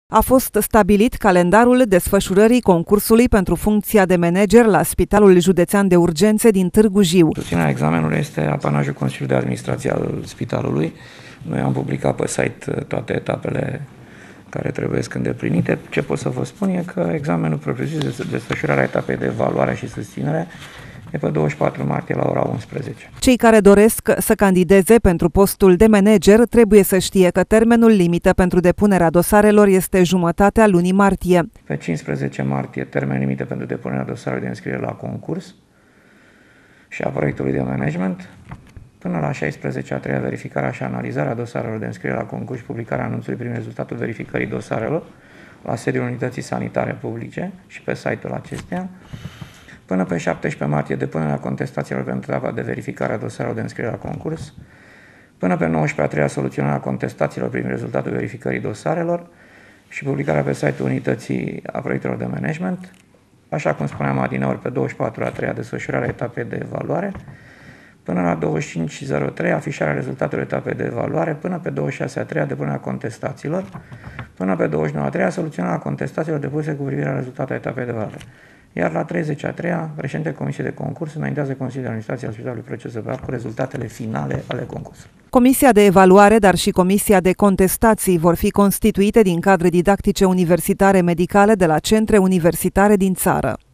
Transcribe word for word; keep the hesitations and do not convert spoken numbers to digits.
A fost stabilit calendarul desfășurării concursului pentru funcția de manager la Spitalul Județean de Urgențe din Târgu Jiu. Susținerea examenului este apanajul Consiliului de Administrație al Spitalului. Noi am publicat pe site toate etapele care trebuie îndeplinite. Ce pot să vă spun e că examenul propriu-zis de desfășurarea etapei de evaluare și susținere e pe douăzeci și patru martie la ora unsprezece. Cei care doresc să candideze pentru postul de manager trebuie să știe că termenul limită pentru depunerea dosarelor este jumătatea lunii martie. Pe cincisprezece martie, termen limită pentru depunerea dosarelor de înscriere la concurs și a proiectului de management. Până la șaisprezece a treia, verificarea și analizarea dosarelor de înscriere la concurs și publicarea anunțului privind rezultatul verificării dosarelor la sediul Unității Sanitare Publice și pe site-ul acesteia. Până pe șaptesprezece martie, depunerea contestațiilor pentru etapa de verificare a dosarelor de înscriere la concurs. Până pe nouăsprezece a treia, soluționarea contestațiilor privind rezultatul verificării dosarelor și publicarea pe site-ul Unității a proiectelor de management. Așa cum spuneam adineori, pe douăzeci și patru a treia, desfășurarea etapei de evaluare. Până la douăzeci și cinci zero trei, afișarea rezultatelor etapei de evaluare. Până pe douăzeci și șase a treia, depunerea contestațiilor. Până pe douăzeci și nouă a treia, soluționarea contestațiilor depuse cu privire la rezultatele etapei de evaluare. Iar la treizeci a treia, președintele Comisiei de Concurs înaintează Consiliul de Administrație al Spitalului Proces Verbal cu rezultatele finale ale concursului. Comisia de evaluare, dar și Comisia de contestații vor fi constituite din cadre didactice universitare medicale de la centre universitare din țară.